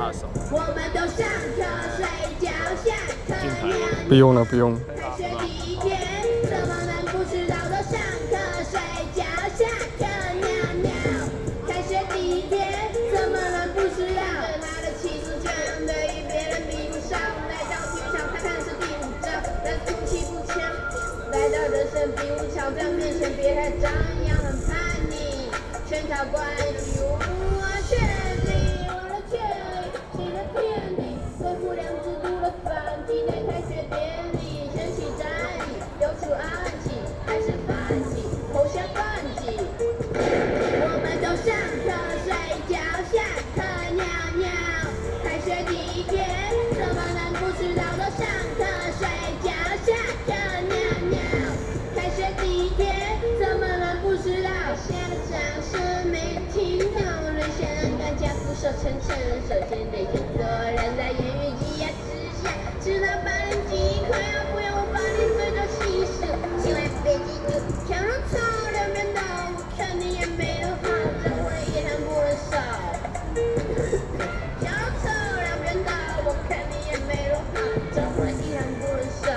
下手。 我们都上课睡觉，下课尿不用了，不用。 开学第一天，怎么能不知道的？上课睡觉，下课尿尿。开学第一天，怎么能不知道？他的气势这样对于别人比不上。来到体育场，他看是第5章，但是武器不强。来到人生比武场，在面前别太张扬，很叛逆。全场关于我权利，我的权利，谁的天地？对不良制度的反击，在开学典礼升起战役，流出暗器，还是反击，投下反击。我们都上课睡觉，下课尿尿。开学第一天，怎么能不知道的？上课睡觉，下课尿尿。开学第一天，怎么能不知道？下的掌声没听懂，人先人更加俯首称臣，首先得先做人，在言语挤压之下，直到8年级，快要不要我把你随着稀释，千万别嫉妒，强如草两边倒，我看你也没多好，这回一谈不能少。强如草两边倒，我看你也没多好，这回一谈不能少。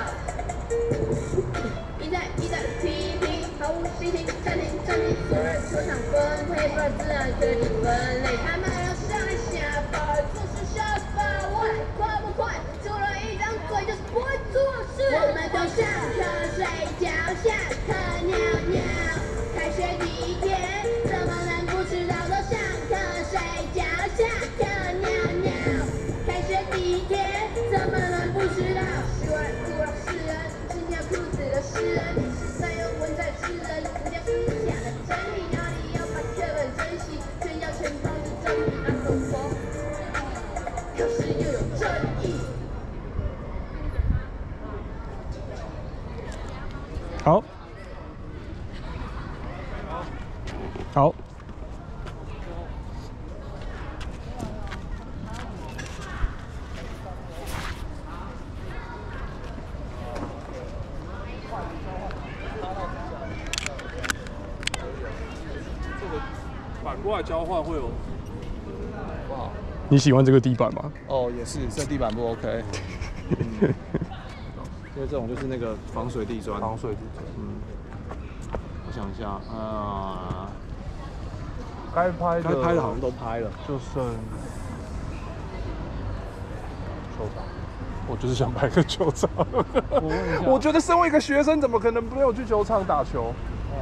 一再批评，毫无心情，暂停，所有球场分配不自然科技分类，他们要上来下法，做事下法，我还快不快？除了一张嘴就是不会做事。我们都上课睡觉，下课尿尿。开学第一天，怎么能不知道的？上课睡觉，下课尿尿。开学第一天，怎么能不知道？是外部老实人，是尿裤子的诗人，是在有文在诗人，不叫思想的真理，哪里要把课本珍惜，炫耀前方是正义，阿狗佛，有时又有正义。 好，好。 反过来交换会有不好。 你喜欢这个地板吗？ 哦，也是，这地板不 OK。因为这种就是那个防水地砖。防水地砖。我想一下，该拍的好像都拍了，就剩球场。我就是想拍个球场。我觉得身为一个学生，怎么可能没有去球场打球？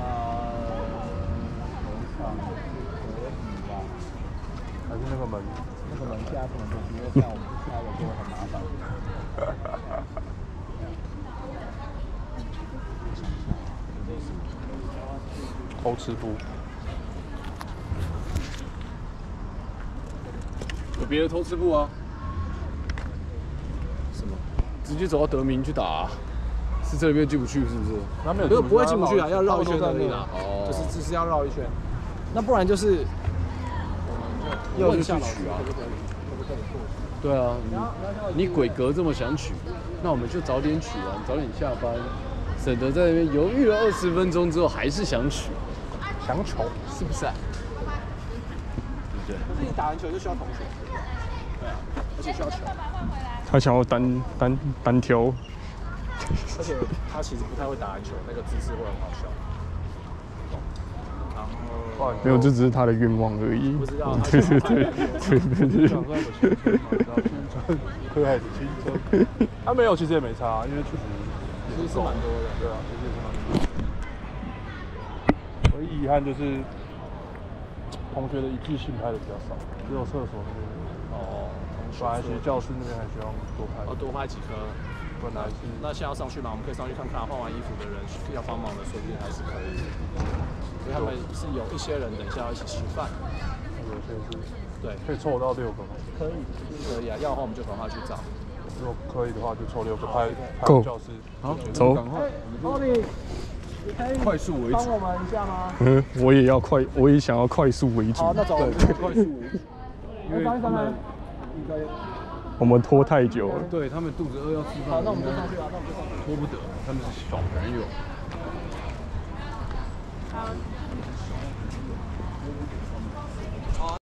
还是那个门？那个门现在不能过去，因为这样我们下来就会很麻烦。偷吃布。有别的偷吃布啊？什么？直接走到德明去打、啊？是这边进不去是不是？那没有，不会进不去啊，要绕一圈而已啦。哦，就是只是要绕一圈。那不然就是，要去取啊。对啊，你鬼格这么想取，那我们就早点取完，早点下班，省得在那边犹豫了20分钟之后还是想取，想球是不是啊？对不对？可是你打篮球就需要同学，对啊，而且需要球。 他想要单挑。 而且他其实不太会打篮球，那个姿势会很好笑。然后没有，这只是他的愿望而已。 不知道。 对。 科海子青春。他没有，其实也没差，因为确实是蛮多的。对啊，其实也是蛮多。唯一遗憾就是同学的一致性拍的比较少，只有厕所那边。哦。本来其实教室那边还需要多拍。多拍几颗。本来是。那现在要上去吗？我们可以上去看看，换完衣服的人要帮忙的，说不定还是可以。所以他们是有一些人等一下要一起吃饭。有些是。对。可以凑到6个吗？可以啊，要的话我们就赶快去找。如果可以的话，就凑6个拍教室。好， 走。 快速为主。帮我们一下吗？ 我也要快，我也想要快速为主。 好，那走，快速为主。因为他们我们拖太久了。 对他们肚子饿要吃饭。好，那我们就上去啊，拖不得，他们是小朋友。